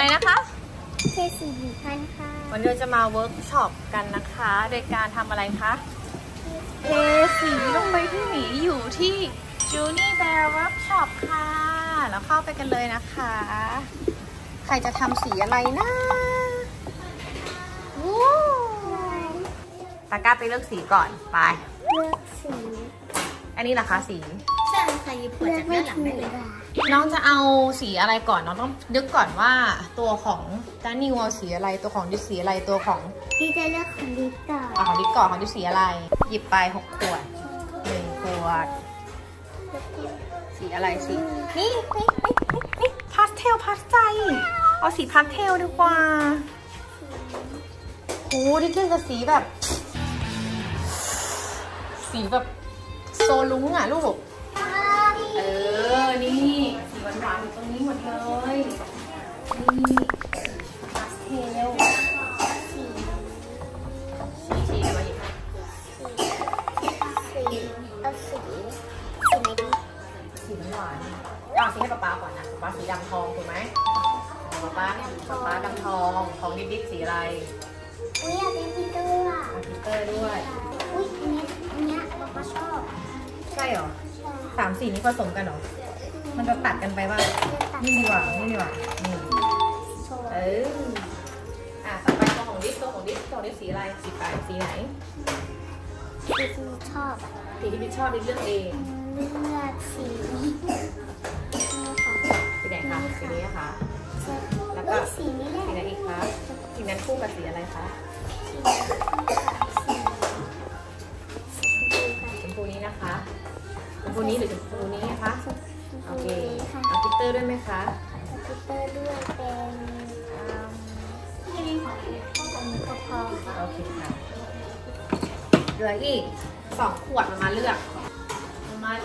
อะไรนะคะเคสีพันค่ะวันนี้เราจะมาเวิร์กช็อปกันนะคะโดยการทำอะไรคะเทสีลงไปที่หมีอยู่ที่จูนี่แบร์เวิร์กช็อปค่ะแล้วเข้าไปกันเลยนะคะใครจะทำสีอะไรนะตาก้าไปเลือกสีก่อนไปเลือกสีอันนี้นะคะสีใช่ค่ะยิบขวดจากด้านหลังได้เลยน้องจะเอาสีอะไรก่อนน้องต้องนึกก่อนว่าตัวของจานิวเอาสีอะไรตัวของดิสีอะไรตัวของดิจะเลือกของดิก่อนของดิก่อนของดิสีอะไรหยิบไป6 ขวด1 ขวดสีอะไรสีนี่พาสเทลพาสใจเอาสีพาสเทลดีกว่าโอ้ดิเล่นกับสีแบบโซลุงอ่ะลูกนี่สีหวานๆอยู่ตรงนี้หมดเลยนี่พาสเทลสีอะไรอีกเอาสีไหนดีสีหวานเอาสีให้ป๊าก่อนนะป๊าสีดำทองถูกไหมป๊าดำทองของดิ๊กสีอะไรอุ้ยอยากเป็นพิเตอร์อ่ะพิเตอร์ด้วยอุ้ยอันเนี้ยป๊าชอบใช่หรอ3 สีนี้ผสมกันหรอมันจะตัดกันไปว่านี่ดีกว่านี่ต่อไปตัวของดิ๊กสีอะไรสีไหนสีที่ชอบสีที่ดิ๊กชอบดิ๊กเลือกเองเลือกสีนี้สีไหนคะสีนี้ค่ะแล้วก็สีนี้แหละสีไหนอีกคะสีนั้นคู่กับสีอะไรคะชมพูนี้นะคะชมพูนี้หรือชมพูนี้นะคะโอเคเอาพิเตอร์ด้วยไหมคะพิเตอร์ด้วยเป็นที่นี่ของอันนี้ก็พอโอเคค่ะเหลืออีก2 ขวดมาเลือกยาก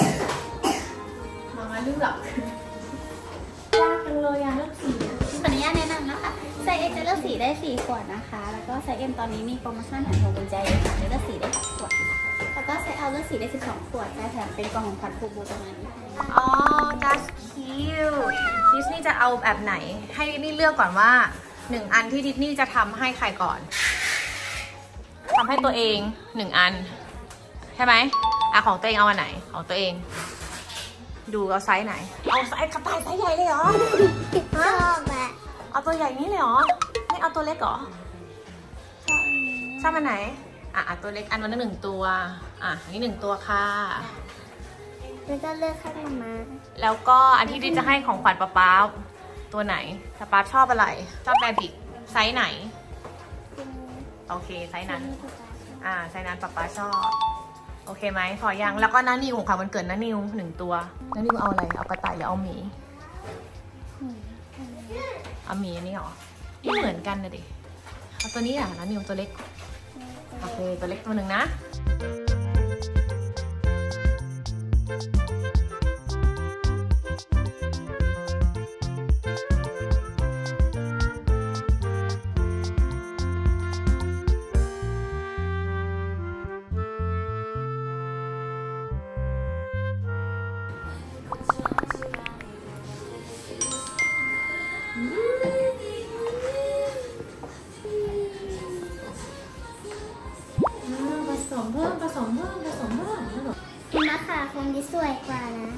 จังเลยเลือกสีขออนุญาตแนะนำนะคะไซส์ X จะเลือกสีได้4 ขวดนะคะแล้วก็ไซส์ M ตอนนี้มีโปรโมชั่นแถมพวงกุญแจเลยค่ะเลือกสีได้6 ขวดแล้วก็ไซส์ L เลือกสีได้12 ขวดจะแถมเป็นกล่องของขวัญผูกโบตรงนี้อ๋อ that's cute ดิสนีย์จะเอาแบบไหนให้ดิสนีย์เลือกก่อนว่า1 อันที่ดิสนีย์จะทำให้ใครก่อนทำให้ตัวเอง1 อันใช่ไหมของตัวเองเอาอันไหนของตัวเองดูเอาไซส์ไหนเอาไซส์กระต่ายไซส์ใหญ่เลยเหรอชอบอะเอาตัวใหญ่นี้เลยเหรอไม่เอาตัวเล็กเหรอชอบอันไหนตัวเล็กอันนั้น1 ตัวนี่1 ตัวค่ะแล้วก็เลือกให้มาแล้วก็อันที่ดิจะให้ของขวัญป๊าตัวไหนป๊าชอบอะไรชอบแบบิกไซส์ไหนโอเคไซส์นั้นไซส์นั้นป๊าชอบโอเคไหมพอยังแล้วก็น้านิวของขวัญวันเกิดน้านิว1 ตัวน้านิวเอาอะไรเอากระต่ายหรือเอาหมีเอาหมีอันนี้หรอไม่เหมือนกันนะดิเอาตัวนี้น้านิวตัวเล็กโอเคตัวเล็กตัวหนึ่งนะผสมเพิ่มนะคะคงดีสวยกว่านะ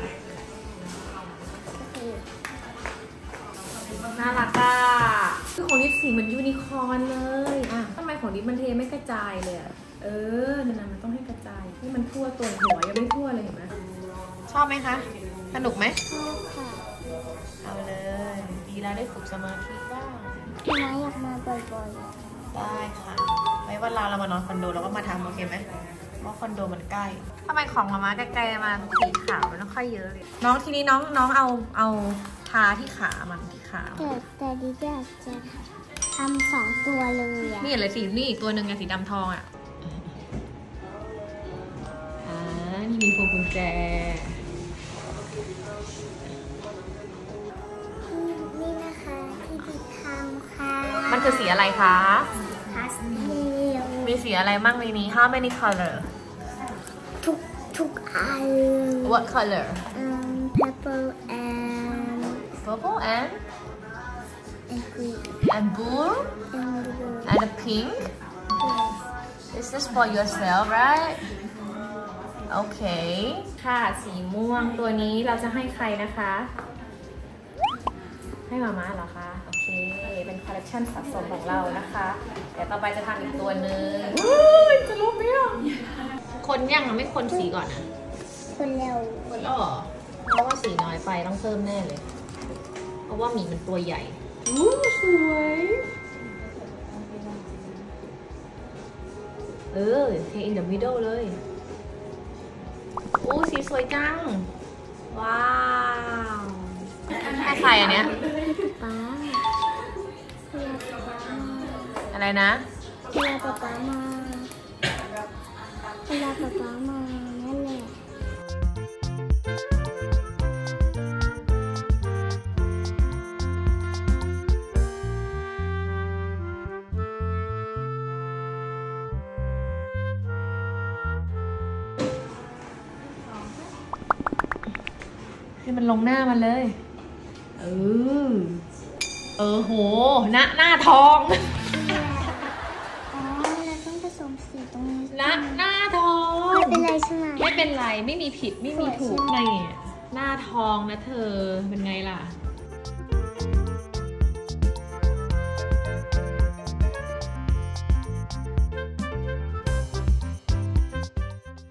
น่ารักคือของดิสสีเหมือนยูนิคอร์นเลยทำไมของดิสมันเทไม่กระจายเลยนั่นมันต้องให้กระจายนี่มันทั่วตัวหัวยังไม่ทั่วเลยเห็นไหมชอบไหมคะสนุกไหมชอบค่ะเอาเลยดีแล้วได้ฝึกสมาธิบ้างพี่น้อยอยากมาบ่อยๆได้ค่ะไว้วันเรามานอนคอนโดเราก็มาทำโอเคไหมเพราะคอนโดมันใกล้ทำไมของมาใกล้ๆมาสีขาวมันต้องค่อยเยอะเลยน้องทีนี้น้องเอาทาที่ขามันที่ขาแต่ดิอยากจะทำ2 ตัวเลยนี่อะไรสีนี่อีกตัวหนึ่งไงสีดำทองนี่มีพวงกุญแจนี่นะคะที่ดิทำค่ะมันคือสีอะไรคะพาสเทลมีสีอะไรบ้างในนี้ How many color ทุกอัน What color purple and and blue and the pink. Is this for yourself, right? Okay. ค่ะสีม่วงตัวนี้เราจะให้ใครนะคะ ให้มาม่าเหรอคะ โอเค เป็นคอลเลคชันสะสมของเรานะคะ เดี๋ยวต่อไปจะทำอีกตัวหนึ่งจะรู้ไหมอ่ะคนยังไม่คนสีก่อนนะคนเร็วคนแล้วเหรอเพราะว่าสีน้อยไปต้องเพิ่มแน่เลย เพราะว่าหมีมันตัวใหญ่สวยเท in the middle เลยสีสวยจัง ว้าวให้ใครอันเนี้ยป๊าอะไรนะเวลาป๊าป๊ามานั่นแหละให้มันลงหน้ามันเลยโหหน้าทองอ๋อเราต้องผสมสีตรงนี้หน้าทองไม่เป็นไรใช่ไหมไม่เป็นไรไม่มีผิดไม่มีถูกไงหน้าทองนะเธอเป็นไงล่ะ